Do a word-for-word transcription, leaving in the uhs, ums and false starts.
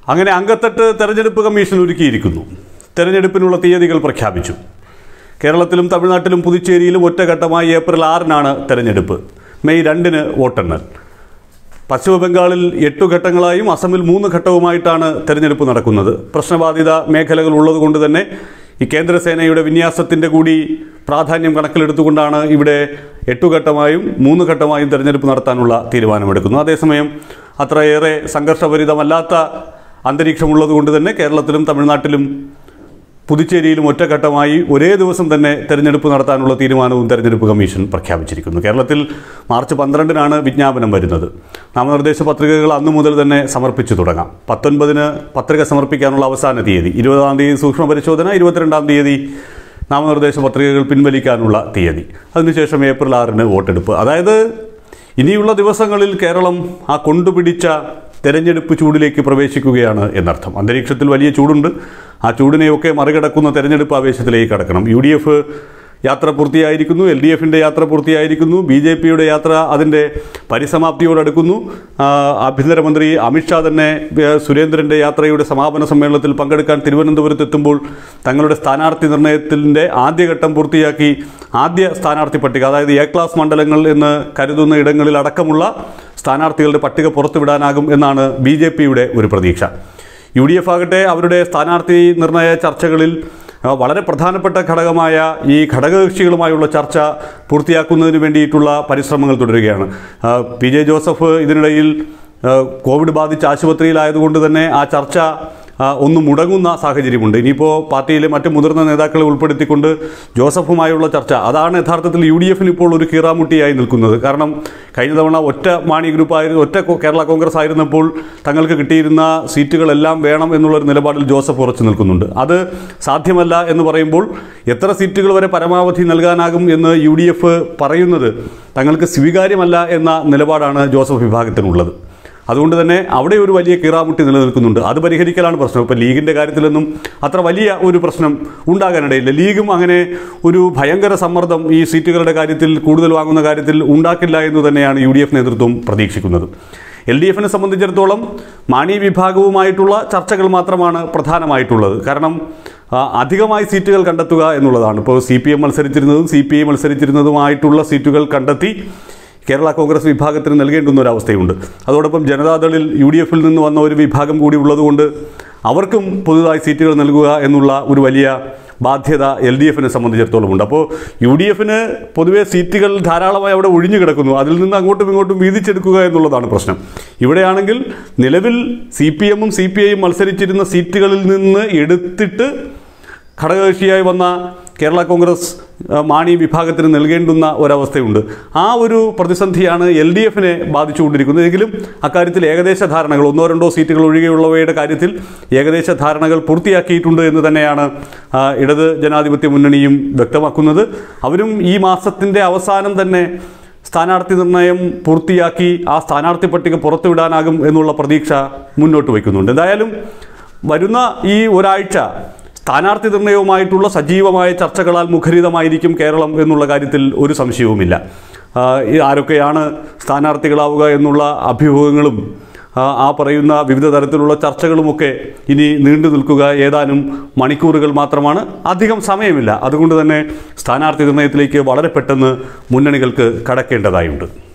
അങ്ങനെ അങ്കത്തട്ട് തെരഞ്ഞെടുപ്പ് കമ്മീഷൻ ഒരുക്കിയിരിക്കുന്നു. തെരഞ്ഞെടുപ്പിനുള്ള തീയതികൾ പ്രഖ്യാപിച്ചു. കേരളത്തിലും തമിഴ്നാട്ടിലും പുതുച്ചേരിയിലും ഒറ്റഘട്ടമായി ഏപ്രിൽ ആറിനാണ് തെരഞ്ഞെടുപ്പ്. മെയ് രണ്ടിന് വോട്ടെണ്ണൽ. പശ്ചിമ ബംഗാളിൽ എട്ടു ഘട്ടങ്ങളായും അസമിൽ മൂന്ന് ഘട്ടവുമായിട്ടാണ് തെരഞ്ഞെടുപ്പ് നടക്കുന്നത്. പ്രശ്നബാധിത മേഖലകൾ ഉള്ളതുകൊണ്ട് തന്നെ ഈ കേന്ദ്രസേനയുടെ വിന്യാസത്തിൻ്റെ കൂടി പ്രാധാന്യം കണക്കിലെടുത്തുകൊണ്ടാണ് ഇവിടെ എട്ടുഘട്ടമായും മൂന്ന് ഘട്ടമായും തെരഞ്ഞെടുപ്പ് നടത്താനുള്ള തീരുമാനമെടുക്കുന്നു. അതേസമയം അത്രയേറെ സംഘർഷഭരിതമല്ലാത്ത അന്തരീക്ഷമുള്ളതുകൊണ്ട് തന്നെ കേരളത്തിലും തമിഴ്നാട്ടിലും പുതുച്ചേരിയിലും ഒറ്റഘട്ടമായി ഒരേ ദിവസം തന്നെ തെരഞ്ഞെടുപ്പ് നടത്താനുള്ള തീരുമാനവും തെരഞ്ഞെടുപ്പ് കമ്മീഷൻ പ്രഖ്യാപിച്ചിരിക്കുന്നു. കേരളത്തിൽ മാർച്ച് പന്ത്രണ്ടിനാണ് വിജ്ഞാപനം വരുന്നത്. നാമനിർദ്ദേശ പത്രികകൾ അന്നു മുതൽ തന്നെ സമർപ്പിച്ചു തുടങ്ങാം. പത്തൊൻപതിന് പത്രിക സമർപ്പിക്കാനുള്ള അവസാന തീയതി, ഇരുപതാം തീയതി സൂക്ഷ്മ പരിശോധന, ഇരുപത്തിരണ്ടാം തീയതി നാമനിർദ്ദേശ പത്രികകൾ പിൻവലിക്കാനുള്ള തീയതി. അതിനുശേഷം ഏപ്രിൽ ആറിന് വോട്ടെടുപ്പ്. അതായത് ഇനിയുള്ള ദിവസങ്ങളിൽ കേരളം ആ കൊണ്ടുപിടിച്ച തെരഞ്ഞെടുപ്പ് ചൂടിലേക്ക് പ്രവേശിക്കുകയാണ് എന്നർത്ഥം. അന്തരീക്ഷത്തിൽ വലിയ ചൂടുണ്ട്. ആ ചൂടിനെയൊക്കെ മറികടക്കുന്ന തെരഞ്ഞെടുപ്പ് ആവേശത്തിലേക്ക് കടക്കണം. യു ഡി എഫ് യാത്ര പൂർത്തിയായിരിക്കുന്നു, എൽ ഡി എഫിൻ്റെ യാത്ര പൂർത്തിയായിരിക്കുന്നു, ബി ജെ പിയുടെ യാത്ര അതിൻ്റെ പരിസമാപ്തിയോടടുക്കുന്നു. ആഭ്യന്തരമന്ത്രി അമിത്ഷാ തന്നെ സുരേന്ദ്രൻ്റെ യാത്രയുടെ സമാപന സമ്മേളനത്തിൽ പങ്കെടുക്കാൻ തിരുവനന്തപുരത്ത് എത്തുമ്പോൾ തങ്ങളുടെ സ്ഥാനാർത്ഥി നിർണയത്തിൻ്റെ ആദ്യഘട്ടം പൂർത്തിയാക്കി ആദ്യ സ്ഥാനാർത്ഥി പട്ടിക, അതായത് എ ക്ലാസ് മണ്ഡലങ്ങൾ എന്ന് കരുതുന്ന ഇടങ്ങളിൽ അടക്കമുള്ള സ്ഥാനാർത്ഥികളുടെ പട്ടിക പുറത്തുവിടാനാകും എന്നാണ് ബി ജെ പിയുടെ ഒരു പ്രതീക്ഷ. യു ഡി എഫ് ആകട്ടെ അവരുടെ സ്ഥാനാർത്ഥി നിർണയ ചർച്ചകളിൽ വളരെ പ്രധാനപ്പെട്ട ഘടകമായ ഈ ഘടകകക്ഷികളുമായുള്ള ചർച്ച പൂർത്തിയാക്കുന്നതിന് വേണ്ടിയിട്ടുള്ള പരിശ്രമങ്ങൾ തുടരുകയാണ്. പി ജെ ജോസഫ് ഇതിനിടയിൽ കോവിഡ് ബാധിച്ച് ആശുപത്രിയിലായതുകൊണ്ട് തന്നെ ആ ചർച്ച ഒന്ന് മുടങ്ങുന്ന സാഹചര്യമുണ്ട്. ഇനിയിപ്പോൾ പാർട്ടിയിലെ മറ്റ് മുതിർന്ന നേതാക്കളെ ഉൾപ്പെടുത്തിക്കൊണ്ട് ജോസഫുമായുള്ള ചർച്ച, അതാണ് യഥാർത്ഥത്തിൽ യു ഡി എഫിന് ഇപ്പോൾ ഒരു കീറാമുട്ടിയായി നിൽക്കുന്നത്. കാരണം കഴിഞ്ഞ തവണ ഒറ്റ മാണി ഗ്രൂപ്പായിരുന്നു, ഒറ്റ കേരള കോൺഗ്രസ് ആയിരുന്നപ്പോൾ തങ്ങൾക്ക് കിട്ടിയിരുന്ന സീറ്റുകളെല്ലാം വേണം എന്നുള്ളൊരു നിലപാടിൽ ജോസഫ് ഉറച്ചു നിൽക്കുന്നുണ്ട്. അത് സാധ്യമല്ല എന്ന് പറയുമ്പോൾ എത്ര സീറ്റുകൾ വരെ പരമാവധി നൽകാനാകും എന്ന് യു ഡി എഫ് പറയുന്നത് തങ്ങൾക്ക് സ്വീകാര്യമല്ല എന്ന നിലപാടാണ് ജോസഫ് വിഭാഗത്തിനുള്ളത്. അതുകൊണ്ട് തന്നെ അവിടെ ഒരു വലിയ കീറാമുട്ടി നിലനിൽക്കുന്നുണ്ട്. അത് പരിഹരിക്കലാണ് പ്രശ്നം. ഇപ്പോൾ ലീഗിൻ്റെ കാര്യത്തിലൊന്നും അത്ര വലിയ ഒരു പ്രശ്നം ഉണ്ടാകാനിടയില്ല. ലീഗും അങ്ങനെ ഒരു ഭയങ്കര സമ്മർദ്ദം ഈ സീറ്റുകളുടെ കാര്യത്തിൽ കൂടുതൽ വാങ്ങുന്ന കാര്യത്തിൽ ഉണ്ടാക്കില്ല എന്ന് തന്നെയാണ് യു ഡി എഫ് നേതൃത്വം പ്രതീക്ഷിക്കുന്നത്. എൽ ഡി എഫിനെ സംബന്ധിച്ചിടത്തോളം മാണി വിഭാഗവുമായിട്ടുള്ള ചർച്ചകൾ മാത്രമാണ് പ്രധാനമായിട്ടുള്ളത്. കാരണം അധികമായി സീറ്റുകൾ കണ്ടെത്തുക എന്നുള്ളതാണ്. ഇപ്പോൾ സി പി എം മത്സരിച്ചിരുന്നതും സി പി ഐ മത്സരിച്ചിരുന്നതുമായിട്ടുള്ള സീറ്റുകൾ കണ്ടെത്തി കേരള കോൺഗ്രസ് വിഭാഗത്തിന് നൽകേണ്ടുന്ന ഒരവസ്ഥയുണ്ട്. അതോടൊപ്പം ജനതാദളിൽ യു ഡി എഫിൽ നിന്ന് വന്ന ഒരു വിഭാഗം കൂടി ഉള്ളതുകൊണ്ട് അവർക്കും പുതുതായി സീറ്റുകൾ നൽകുക എന്നുള്ള ഒരു വലിയ ബാധ്യത എൽ ഡി എഫിനെ സംബന്ധിച്ചിടത്തോളം ഉണ്ട്. അപ്പോൾ യു ഡി എഫിന് പൊതുവെ സീറ്റുകൾ ധാരാളമായി അവിടെ ഒഴിഞ്ഞു കിടക്കുന്നു. അതിൽ നിന്ന് അങ്ങോട്ടും ഇങ്ങോട്ടും വീതിച്ചെടുക്കുക എന്നുള്ളതാണ് പ്രശ്നം. ഇവിടെയാണെങ്കിൽ നിലവിൽ സി പി എമ്മും സി പി ഐയും മത്സരിച്ചിരുന്ന സീറ്റുകളിൽ നിന്ന് എടുത്തിട്ട് ഘടകകക്ഷിയായി വന്ന കേരള കോൺഗ്രസ് മാണി വിഭാഗത്തിന് നൽകേണ്ടുന്ന ഒരവസ്ഥയുണ്ട്. ആ ഒരു പ്രതിസന്ധിയാണ് എൽ ഡി എഫിനെ ബാധിച്ചുകൊണ്ടിരിക്കുന്നത്. എങ്കിലും അക്കാര്യത്തിൽ ഏകദേശ ധാരണകൾ, ഒന്നോ രണ്ടോ സീറ്റുകൾ ഒഴികെയുള്ളവയുടെ കാര്യത്തിൽ ഏകദേശ ധാരണകൾ പൂർത്തിയാക്കിയിട്ടുണ്ട് എന്ന് തന്നെയാണ് ഇടത് ജനാധിപത്യ മുന്നണിയും വ്യക്തമാക്കുന്നത്. അവരും ഈ മാസത്തിൻ്റെ അവസാനം തന്നെ സ്ഥാനാർത്ഥി നിർണയം പൂർത്തിയാക്കി ആ സ്ഥാനാർത്ഥി പട്ടിക പുറത്തുവിടാനാകും എന്നുള്ള പ്രതീക്ഷ മുന്നോട്ട് വയ്ക്കുന്നുണ്ട്. എന്തായാലും വരുന്ന ഈ ഒരാഴ്ച സ്ഥാനാർത്ഥി നിർണയവുമായിട്ടുള്ള സജീവമായ ചർച്ചകളാൽ മുഖരിതമായിരിക്കും കേരളം എന്നുള്ള കാര്യത്തിൽ ഒരു സംശയവുമില്ല. ആരൊക്കെയാണ് സ്ഥാനാർത്ഥികളാവുക എന്നുള്ള അഭ്യൂഹങ്ങളും ആ പറയുന്ന വിവിധ തരത്തിലുള്ള ചർച്ചകളുമൊക്കെ ഇനി നീണ്ടു നിൽക്കുക ഏതാനും മണിക്കൂറുകൾ മാത്രമാണ്. അധികം സമയമില്ല. അതുകൊണ്ട് തന്നെ സ്ഥാനാർത്ഥി നിർണയത്തിലേക്ക് വളരെ പെട്ടെന്ന് മുന്നണികൾക്ക് കടക്കേണ്ടതായുണ്ട്.